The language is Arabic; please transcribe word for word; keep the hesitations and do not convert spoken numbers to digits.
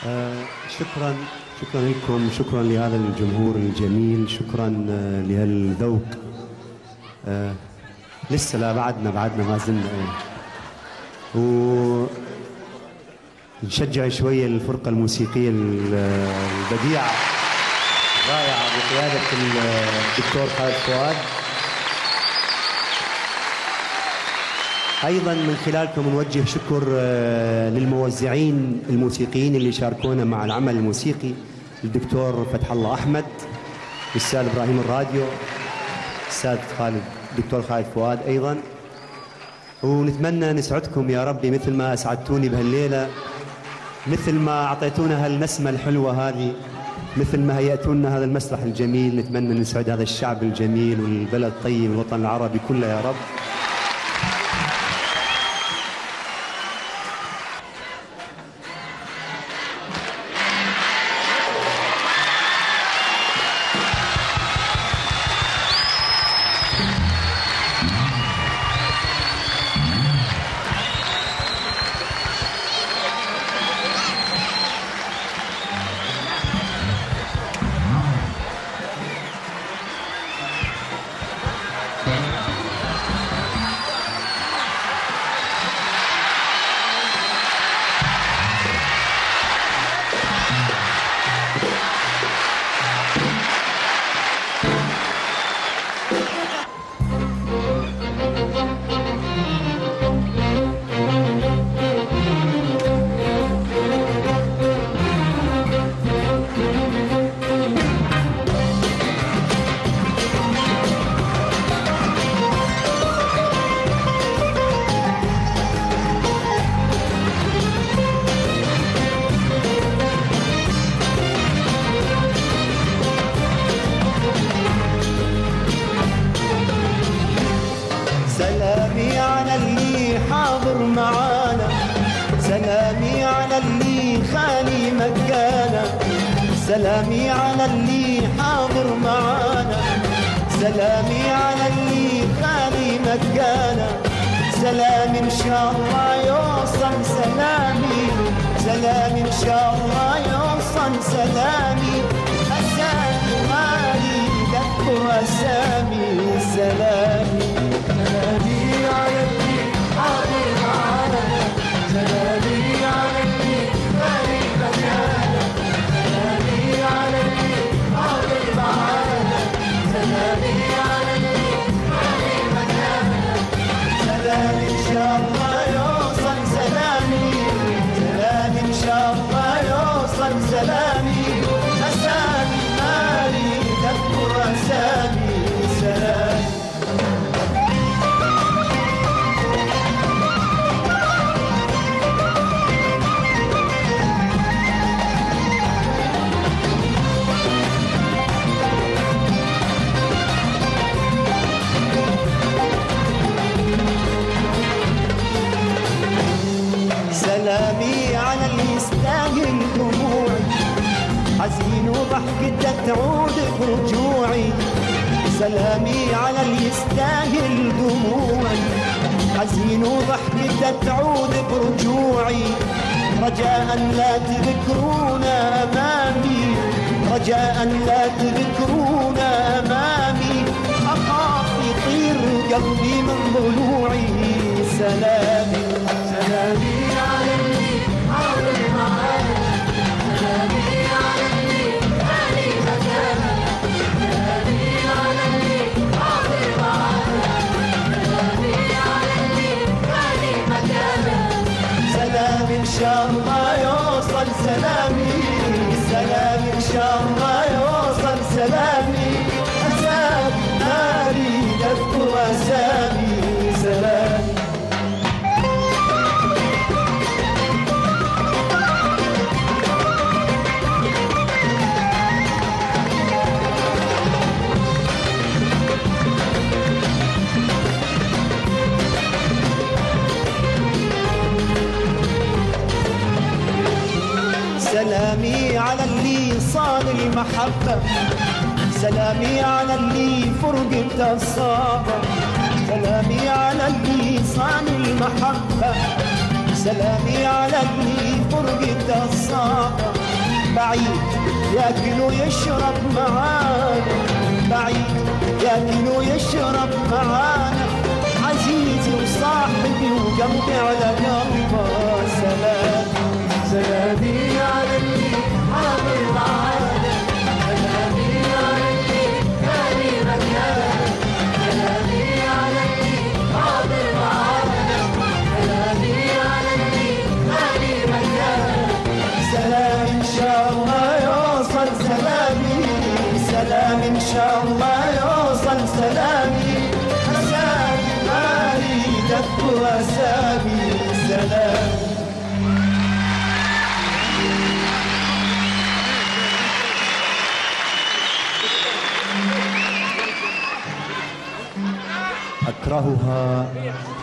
آه شكرا شكرا لكم، شكرا لهذا الجمهور الجميل، شكرا آه لهالذوق. آه لسه لا بعدنا بعدنا ما زلنا ايه. ونشجع شويه الفرقه الموسيقيه البديعه رائعه بقياده الدكتور خالد فؤاد. أيضاً من خلالكم نوجه شكر للموزعين الموسيقيين اللي شاركونا مع العمل الموسيقي، الدكتور فتح الله أحمد، الأستاذ إبراهيم الراديو، الأستاذ خالد الدكتور خالد فؤاد أيضاً. ونتمنى نسعدكم يا ربي مثل ما أسعدتوني بهالليلة، مثل ما أعطيتونا هالنسمة الحلوة هذه، مثل ما هيأتونا هذا المسرح الجميل. نتمنى نسعد هذا الشعب الجميل والبلد الطيب والوطن العربي كله يا رب. سلامي على اللي حاضر معانا، سلامي على اللي خالي مكانا، سلامي على اللي حاضر معانا، سلامي على اللي خالي مكانا، سلامي إن شاء الله يوصل سلامي، سلامي إن شاء الله يوصل سلامي، أسامي مالي ذكر أسامي، سلامي سلامي على اللي حاضر معانا، سلامي على اللي خالي مكانا، سلامي على اللي حاضر معانا، سلامي على اللي خالي مكانا، سلامي إن شاء الله يوصل سلامي، سلامي إن شاء الله يوصل سلامي، أسامي مالي تذكر أسامي، سلامي سلامي على اللي يستاهل دموعي، حزين وضحكته تعود برجوعي، سلامي على اللي يستاهل دموعي، حزين وضحكته تعود برجوعي، رجاء لا تذكرونا أمامي، رجاء لا تذكرونا أمامي، أخاف يطير قلبي من ضلوعي، سلامي سلامي على اللي حاضر معانا، سلامي على اللي خالي مكانا، سلامي على اللي حاضر معانا، سلامي على اللي خالي مكانا، سلامي إن شاء الله يوصل سلامي، سلامي إن شاء الله يوصل سلامي، أسامي مالي تذكر أسامي، سلامي سلامي على اللي صان المحبة، سلامي على اللي فرقت الصابة، سلامي على اللي صان المحبة، سلامي على اللي فرقت الصابة، بعيد ياكل ويشرب معانا، بعيد ياكل ويشرب معانا، عزيزي وصاحبي وقلبي على قلبه. سلام سلامي على اللي حاضر معانا، سلامي على اللي كان مكاننا، سلامي على اللي حاضر معانا، سلامي على اللي كان مكاننا. سلام إن شاء الله يوصل سلامي، سلام إن شاء الله يوصل سلامي، أسامي ما أريدك وأسامي. سلام أكرهها